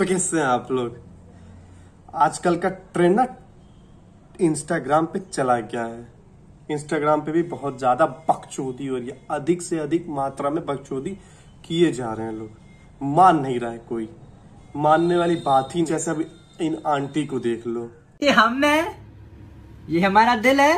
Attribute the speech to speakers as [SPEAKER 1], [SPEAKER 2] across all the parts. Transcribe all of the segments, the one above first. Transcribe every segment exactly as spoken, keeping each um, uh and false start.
[SPEAKER 1] तो कैसे हैं आप लोग? आजकल का ट्रेंड ना इंस्टाग्राम पे चला गया है। इंस्टाग्राम पे भी बहुत ज्यादा बकचोदी हो रही है, अधिक से अधिक मात्रा में बकचोदी किए जा रहे हैं लोग। मान नहीं रहा है कोई, मानने वाली बात ही। जैसे अभी इन आंटी को देख लो,
[SPEAKER 2] ये हम है, ये हमारा दिल है।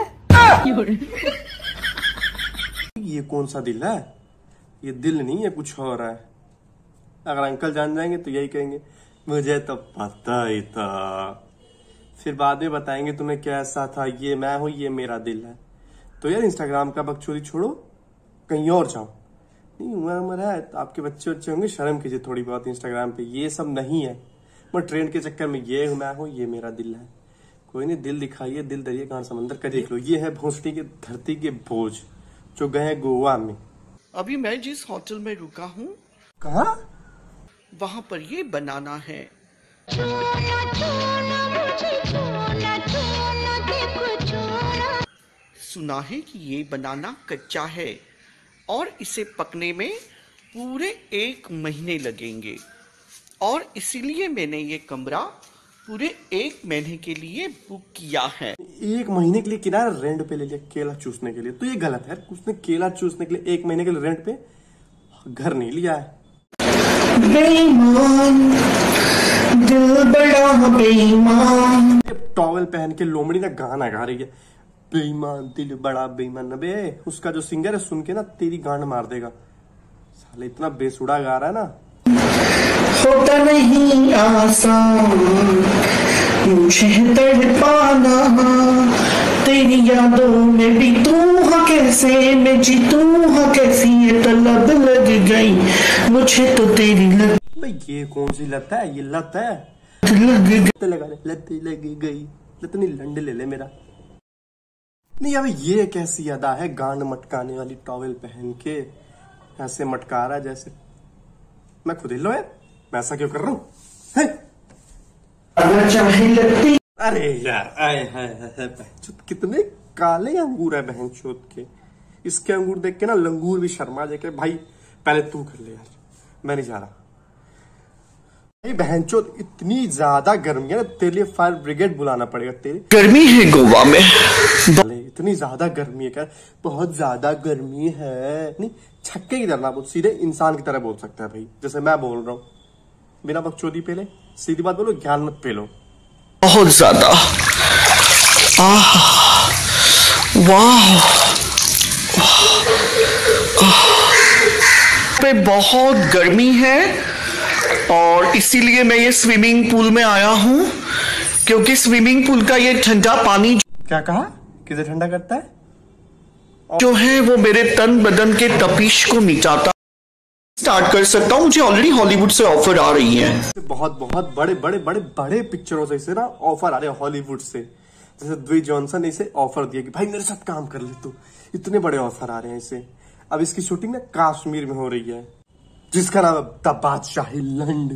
[SPEAKER 1] ये कौन सा दिल है? ये दिल नहीं है, कुछ और है। अगर अंकल जान जाएंगे तो यही कहेंगे, मुझे तो पता ही था। फिर बाद में बताएंगे तुम्हें कैसा था, ये मैं हूं, ये मेरा दिल है। तो यार इंस्टाग्राम का बकचोदी छोड़ो, कहीं और जाओ। नहीं उम्र उम्र है तो आपके बच्चे बच्चे होंगे, शर्म कीजिए थोड़ी बहुत। इंस्टाग्राम पे ये सब नहीं है। मैं ट्रेंड के चक्कर में ये हूं, मैं हूं, ये मेरा दिल है। कोई नहीं, दिल दिखाइए, दिल दरिए कहां समंदर का देख लो। ये है भोसड़ी के धरती के बोझ जो गए गोवा में।
[SPEAKER 3] अभी मैं जिस होटल में रुका हूँ,
[SPEAKER 1] कहा
[SPEAKER 3] वहाँ पर ये बनाना है। सुना है कि ये बनाना कच्चा है और इसे पकने में पूरे एक महीने लगेंगे, और इसीलिए मैंने ये कमरा पूरे एक महीने के लिए बुक किया है।
[SPEAKER 1] एक महीने के लिए किराया रेंट पे ले लिया केला चूसने के लिए, तो ये गलत है। उसने केला चूसने के लिए एक महीने के लिए रेंट पे घर नहीं लिया है।
[SPEAKER 3] बेईमान, दिल बड़ा बेईमान।
[SPEAKER 1] टॉवल पहन के लोमड़ी ना गाना गा रही है, बेईमान दिल बड़ा बेईमान। बे उसका जो सिंगर है सुन के ना तेरी गांड मार देगा। साले इतना बेसुरा गा रहा है ना।
[SPEAKER 3] होता नहीं आसान मुझे तड़पाना, तेरी यादों में बीतूं हाँ कैसे, मैं जीतूं हाँ कैसी, ये तलब लग गई मुझे तो तेरी लग।
[SPEAKER 1] भाई ये कौन सी लत है? ये लत है,
[SPEAKER 3] लग गई
[SPEAKER 1] लगा लत लग गई। लत नहीं, लंड ले ले मेरा। नहीं अब ये कैसी अदा है, गांड मटकाने वाली। टॉवल पहन के ऐसे मटका रहा है जैसे मैं खुद हिलो है। मैं ऐसा क्यों कर रहा हूँ? अरे यार आए है, कितने काले अंगूर है बहन चोद के। इसके अंगूर देख के ना लंगूर भी शर्मा जाए। भाई पहले तू कर ले यार, मैं नहीं जा रहा। भाई बहन चोद इतनी ज्यादा गर्मी है ना, तेरे लिए फायर ब्रिगेड बुलाना पड़ेगा। तेरे
[SPEAKER 3] गर्मी है गोवा में,
[SPEAKER 1] इतनी ज्यादा गर्मी है। क्या बहुत ज्यादा गर्मी है? नहीं छक्के की तरह ना बोल, सीधे इंसान की तरह बोल सकता है भाई, जैसे मैं बोल रहा हूँ। बिना बकचोदी पे ले, सीधी बात बोलो, ज्ञान मत पे लो।
[SPEAKER 3] बहुत ज्यादा वाह, पे बहुत गर्मी है और इसीलिए मैं ये स्विमिंग पूल में आया हूँ, क्योंकि स्विमिंग पूल का ये ठंडा पानी
[SPEAKER 1] क्या कहा? किसे ठंडा करता है?
[SPEAKER 3] जो है वो मेरे तन बदन के तपिश को मिटाता। स्टार्ट कर सकता हूँ, मुझे ऑलरेडी हॉलीवुड से ऑफर आ रही है।
[SPEAKER 1] बहुत बहुत बड़े बड़े बड़े बड़े पिक्चरों से इसे ना ऑफर आ रहे हैं हॉलीवुड से। जैसे द्वी जॉनसन ने इसे ऑफर दिया कि भाई मेरे साथ काम कर ले तू। इतने बड़े ऑफर आ रहे हैं इसे। अब इसकी शूटिंग ना कश्मीर में हो रही है, जिसका नाम है द बादशाही लैंड।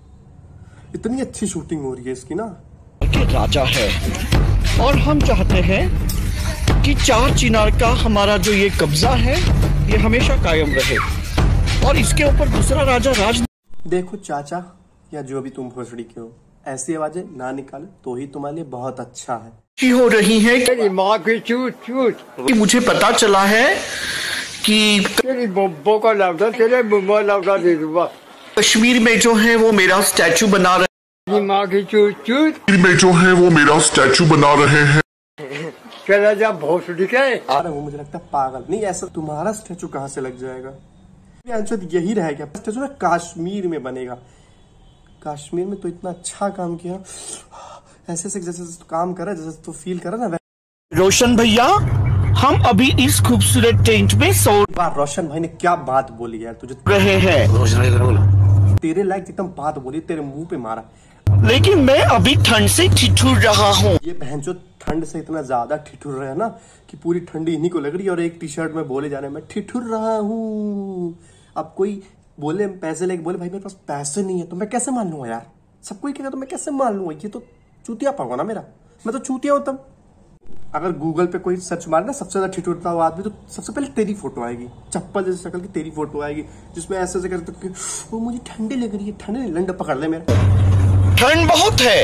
[SPEAKER 1] इतनी अच्छी शूटिंग हो रही है इसकी ना।
[SPEAKER 3] राजा है और हम चाहते हैं कि चार चिनार का हमारा जो ये कब्जा है ये हमेशा कायम रहे, और इसके ऊपर दूसरा राजा राज। देखो
[SPEAKER 1] चाचा या जो भी तुम भोसड़ी के हो, ऐसी आवाजें ना निकालो तो ही तुम्हारे लिए बहुत अच्छा है।
[SPEAKER 3] की हो रही है तेरी माँ की चूत चूत। मुझे पता चला है कि तेरी बब्बो का लौटा, तेरे बुम्बा लौटा दे दूंगा। कश्मीर में जो है वो मेरा स्टैचू बना रहे हैं। माँ की चूत चूत में जो है वो मेरा स्टैचू बना रहे हैं। चला जा भोसड़ी के।
[SPEAKER 1] अरे वो मुझे लगता है पागल। नहीं ऐसा तुम्हारा स्टैचू कहाँ से लग जाएगा? आंसर यही रहेगा, स्टैचू ना कश्मीर में बनेगा। कश्मीर में तो इतना अच्छा काम किया, ऐसे ऐसे जैसे तो काम कर रहा है, जैसे तो फील कर रहा है ना।
[SPEAKER 3] रोशन भैया, हम अभी इस खूबसूरत टेंट में सो।
[SPEAKER 1] रोशन भाई ने क्या बात बोली यार तुझे
[SPEAKER 3] रहे हैं।
[SPEAKER 1] तेरे लायक एकदम बात बोली, तेरे मुंह पे मारा।
[SPEAKER 3] लेकिन मैं अभी ठंड से ठिठुर रहा हूँ।
[SPEAKER 1] ये बहन जो ठंड से इतना ज्यादा ठिठुर रहे हैं ना कि पूरी ठंडी इन्हीं को लग रही है। और एक टी शर्ट में बोले जा रहे हैं मैं ठिठुर रहा हूँ। अब कोई बोले पैसे लेके बोले भाई मेरे पास पैसे नहीं है, तो मैं कैसे मान लूंगा यार? सब कोई कहेगा तो मैं कैसे मान लूंगा? ये तो चूतिया पाऊंगा ना मेरा। मैं तो चूतिया होता। अगर गूगल पे कोई सर्च मारे ना सबसे ज्यादा ठिठुरता हुआ आदमी, तो सबसे पहले तेरी फोटो आएगी, चप्पल जैसे शक्ल की तेरी फोटो आएगी, जिसमें ऐसे ऐसे करते वो मुझे ठंडी लग रही है। ठंडी लंड पकड़ ले मेरा।
[SPEAKER 3] ठंड बहुत है।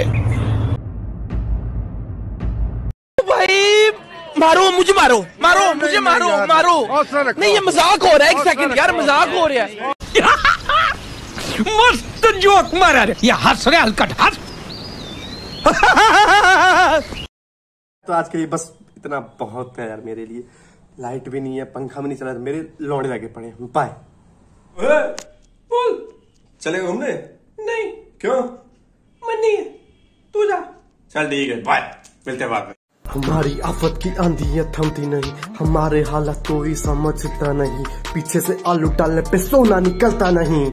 [SPEAKER 4] भाई मारो मुझे, मारो मारो मुझे, मारो मारो। नहीं ये मजाक हो रहा है, एक सेकंड यार, मजाक हो रहा है। मस्त जोक मारा रे, ये हंस रहे हलकट हंस।
[SPEAKER 1] तो आज के लिए बस इतना बहुत है यार मेरे लिए। लाइट भी नहीं है, पंखा भी नहीं चला, मेरे लौड़े लगे पड़े हैं। बाय। बोल चले घूमने? नहीं। क्यों? मन नहीं है, तू जा। चल ठीक है, बाय, मिलते हैं बाद में। हमारी आफत की आंधियां थमती नहीं, हमारे हालात कोई समझता नहीं, पीछे से आलू डालने पे सोना निकलता नहीं।